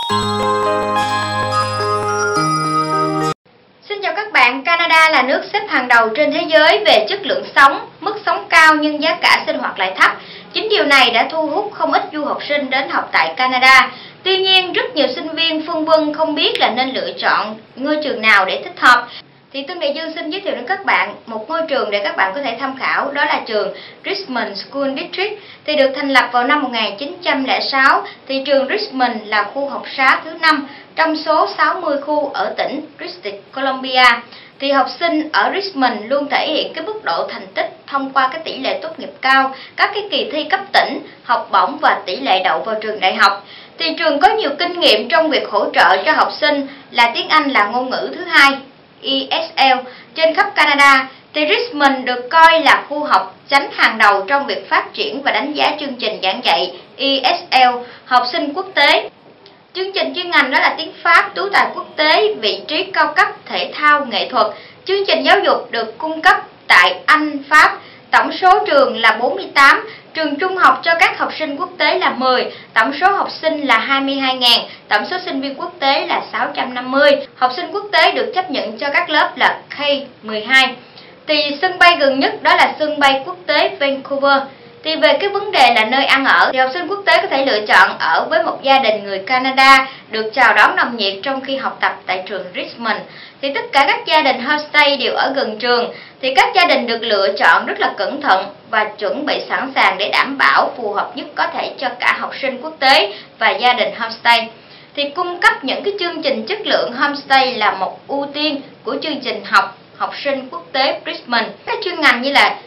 Xin chào các bạn, Canada là nước xếp hàng đầu trên thế giới về chất lượng sống, mức sống cao nhưng giá cả sinh hoạt lại thấp. Chính điều này đã thu hút không ít du học sinh đến học tại Canada. Tuy nhiên, rất nhiều sinh viên phân vân không biết là nên lựa chọn ngôi trường nào để thích hợp. Thì Tương Đại Dương xin giới thiệu đến các bạn một ngôi trường để các bạn có thể tham khảo, đó là trường Richmond School District. Thì được thành lập vào năm 1906, thì trường Richmond là khu học xá thứ 5 trong số 60 khu ở tỉnh District Columbia. Thì học sinh ở Richmond luôn thể hiện cái mức độ thành tích thông qua cái tỷ lệ tốt nghiệp cao, các cái kỳ thi cấp tỉnh, học bổng và tỷ lệ đậu vào trường đại học. Thì trường có nhiều kinh nghiệm trong việc hỗ trợ cho học sinh là tiếng Anh là ngôn ngữ thứ hai, ESL, trên khắp Canada. Thì Richmond được coi là khu học chánh hàng đầu trong việc phát triển và đánh giá chương trình giảng dạy ESL học sinh quốc tế. Chương trình chuyên ngành đó là tiếng Pháp, tú tài quốc tế, vị trí cao cấp, thể thao, nghệ thuật. Chương trình giáo dục được cung cấp tại Anh, Pháp. Tổng số trường là 48, trường trung học cho các học sinh quốc tế là 10, tổng số học sinh là 22.000, tổng số sinh viên quốc tế là 650. Học sinh quốc tế được chấp nhận cho các lớp là K12. Thì sân bay gần nhất đó là sân bay quốc tế Vancouver. Thì về cái vấn đề là nơi ăn ở, thì học sinh quốc tế có thể lựa chọn ở với một gia đình người Canada được chào đón nồng nhiệt trong khi học tập tại trường Richmond. Thì tất cả các gia đình homestay đều ở gần trường. Thì các gia đình được lựa chọn rất là cẩn thận và chuẩn bị sẵn sàng để đảm bảo phù hợp nhất có thể cho cả học sinh quốc tế và gia đình homestay. Thì cung cấp những cái chương trình chất lượng homestay là một ưu tiên của chương trình học sinh quốc tế Richmond. Các chuyên ngành như là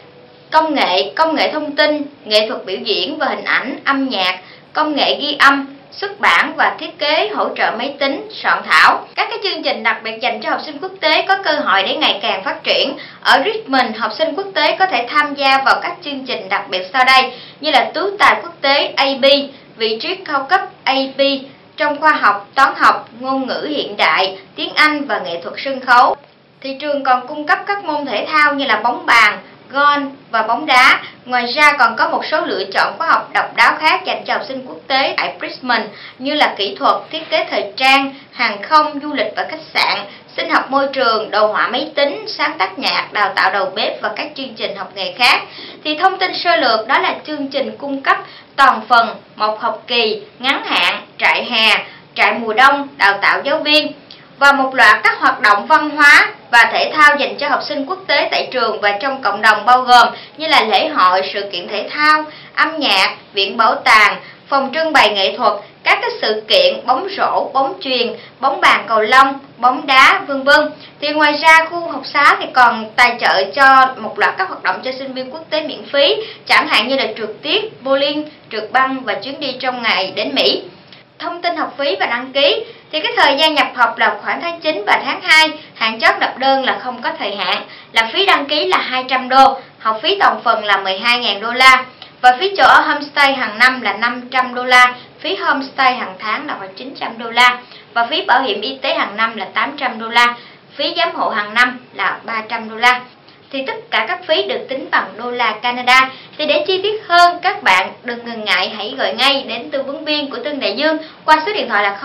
công nghệ thông tin, nghệ thuật biểu diễn và hình ảnh, âm nhạc, công nghệ ghi âm, xuất bản và thiết kế, hỗ trợ máy tính, soạn thảo. Các cái chương trình đặc biệt dành cho học sinh quốc tế có cơ hội để ngày càng phát triển. Ở Richmond, học sinh quốc tế có thể tham gia vào các chương trình đặc biệt sau đây như là tú tài quốc tế AP, vị trí cao cấp AP trong khoa học, toán học, ngôn ngữ hiện đại, tiếng Anh và nghệ thuật sân khấu. Thì trường còn cung cấp các môn thể thao như là bóng bàn, golf và bóng đá. Ngoài ra còn có một số lựa chọn khóa học độc đáo khác dành cho học sinh quốc tế tại Richmond như là kỹ thuật, thiết kế thời trang, hàng không, du lịch và khách sạn, sinh học môi trường, đồ họa máy tính, sáng tác nhạc, đào tạo đầu bếp và các chương trình học nghề khác. Thì thông tin sơ lược đó là chương trình cung cấp toàn phần, một học kỳ, ngắn hạn, trại hè, trại mùa đông, đào tạo giáo viên và một loạt các hoạt động văn hóa và thể thao dành cho học sinh quốc tế tại trường và trong cộng đồng, bao gồm như là lễ hội, sự kiện thể thao, âm nhạc, viện bảo tàng, phòng trưng bày nghệ thuật, các cái sự kiện bóng rổ, bóng chuyền, bóng bàn cầu lông, bóng đá, vân vân. Thì ngoài ra khu học xá thì còn tài trợ cho một loạt các hoạt động cho sinh viên quốc tế miễn phí, chẳng hạn như là trượt tuyết, bowling, trượt băng và chuyến đi trong ngày đến Mỹ. Thông tin học phí và đăng ký. Thì cái thời gian nhập học là khoảng tháng 9 và tháng 2, hạn chót nộp đơn là không có thời hạn, là phí đăng ký là 200 đô, học phí toàn phần là 12.000 đô la và phí chỗ ở homestay hàng năm là 500 đô la, phí homestay hàng tháng là khoảng 900 đô la và phí bảo hiểm y tế hàng năm là 800 đô la, phí giám hộ hàng năm là 300 đô la. Thì tất cả các phí được tính bằng đô la Canada. Thì để chi tiết hơn, các bạn đừng ngần ngại hãy gọi ngay đến tư vấn viên của Tương Đại Dương qua số điện thoại là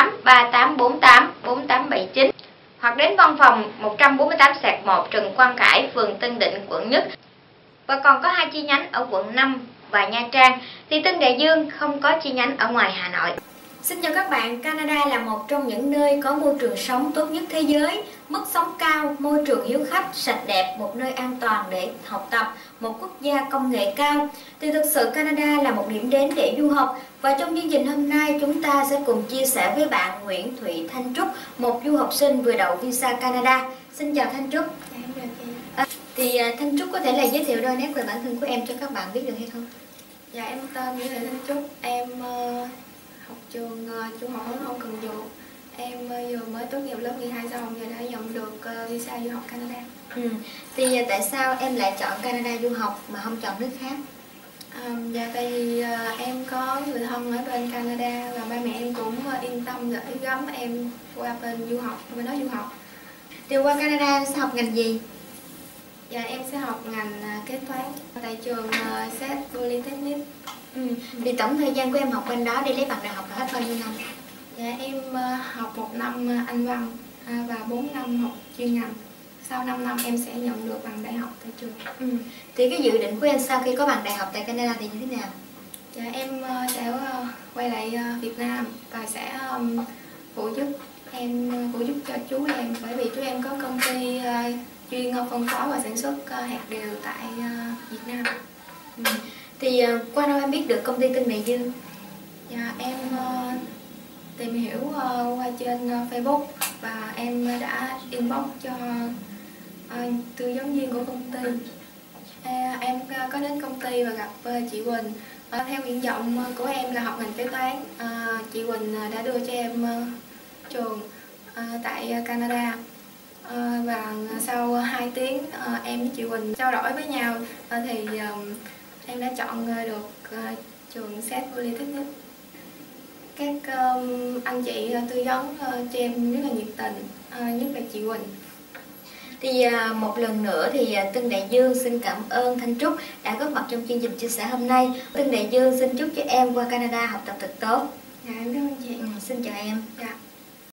0838484879 hoặc đến văn phòng 148/1 Trần Quang Khải, phường Tân Định, quận Nhất. Và còn có 2 chi nhánh ở quận 5 và Nha Trang. Thì Tương Đại Dương không có chi nhánh ở ngoài Hà Nội. Xin chào các bạn, Canada là một trong những nơi có môi trường sống tốt nhất thế giới, mức sống cao, môi trường hiếu khách, sạch đẹp, một nơi an toàn để học tập, một quốc gia công nghệ cao. Thì thực sự Canada là một điểm đến để du học. Và trong chương trình hôm nay chúng ta sẽ cùng chia sẻ với bạn Nguyễn Thị Thanh Trúc, một du học sinh vừa đậu visa Canada. Xin chào Thanh Trúc. Thì Thanh Trúc có thể là giới thiệu đôi nét về bản thân của em cho các bạn biết được hay không? Dạ, em tên Nguyễn Thị Thanh Trúc, em học trường trung học phổ thông Cần Giờ. Em vừa mới tốt nghiệp lớp 12 xong và đã nhận được visa du học Canada. Thì tại sao em lại chọn Canada du học mà không chọn nước khác? Dạ, tại vì em có người thân ở bên Canada và ba mẹ em cũng yên tâm gửi gắm em qua bên du học, bên đó du học. Thì qua Canada em sẽ học ngành gì? Dạ, em sẽ học ngành kế toán tại trường SET Polytechnic. Thì tổng thời gian của em học bên đó đi lấy bằng đại học là hết bao nhiêu năm? Dạ, em học 1 năm Anh văn và 4 năm học chuyên ngành. Sau 5 năm em sẽ nhận được bằng đại học tại trường. Thì cái dự định của em sau khi có bằng đại học tại Canada thì như thế nào? Dạ, em sẽ quay lại Việt Nam và sẽ phụ giúp cho chú em, bởi vì chú em có công ty chuyên phân phối và sản xuất hạt điều tại Việt Nam. Thì qua đâu em biết được công ty Tân Đại Dương? Dạ, em tìm hiểu qua trên Facebook và em đã inbox cho tư vấn viên của công ty. Em có đến công ty và gặp chị Quỳnh. Theo nguyện vọng của em là học ngành kế toán. Chị Quỳnh đã đưa cho em trường tại Canada. Và sau 2 tiếng em với chị Quỳnh trao đổi với nhau thì em đã chọn được trường SET Polytechnic. Các anh chị tư vấn cho em rất là nhiệt tình, nhất là chị Quỳnh. Thì một lần nữa thì Tân Đại Dương xin cảm ơn Thanh Trúc đã góp mặt trong chương trình chia sẻ hôm nay. Tân Đại Dương xin chúc cho em qua Canada học tập thật tốt. Dạ, em cảm ơn chị. Xin chào em. Dạ.